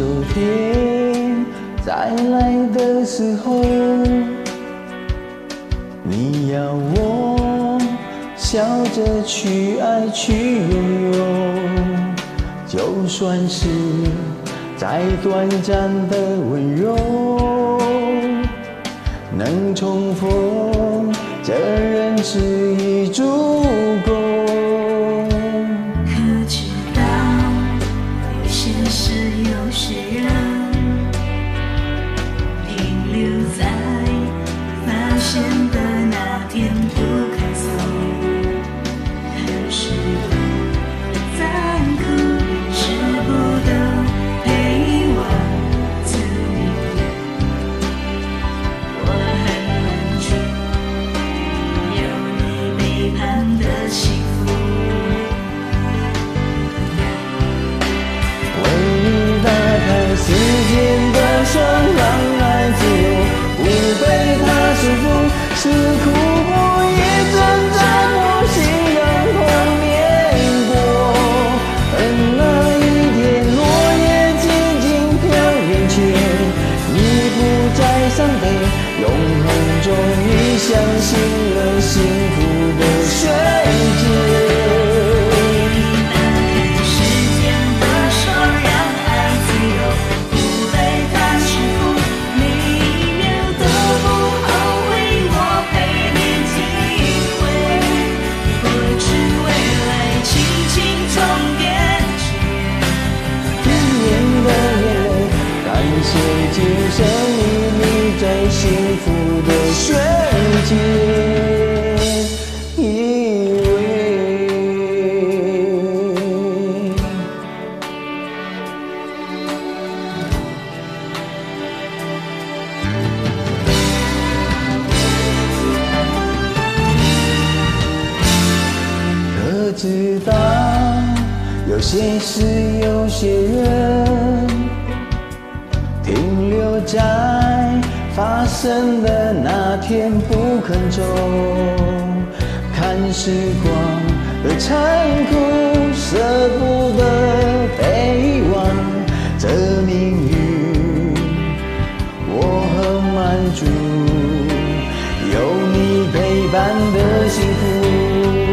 天再来的时候，你要我笑着去爱去拥有，就算是再短暂的温柔，能重逢这人世已足够。 可知道有些事有些人停留在发现的那天不肯走，很是残酷，舍不得陪我自你，我很难去有你背叛的幸福。 为你打开时间的窗，让爱自由，不被它束缚。是苦不也曾在我心让痛碾过。等那一天落叶静静飘眼前，你不再伤悲，永恒终于相信了幸福的瞬间。今生与你在幸福的瞬间依偎。可知道有些事有些人停留在发生的那天不肯走，看时光的残酷，舍不得被忘这命运，我很满足，有你陪伴的幸福。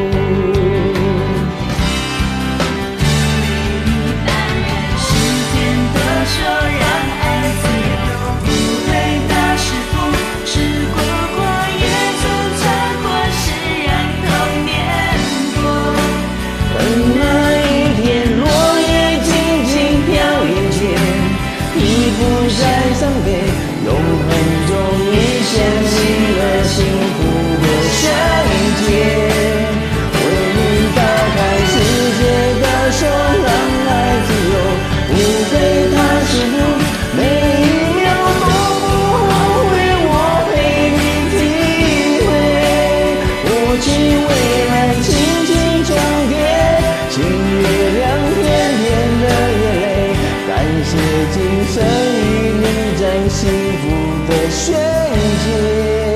永恒终于相信了幸福的瞬间，为你打开世界的手，让爱自由，不被它束缚。每一秒都不后悔，我陪你体会。过去未来轻轻重叠，请原谅甜甜的眼泪，感谢今生与你在幸福的瞬间。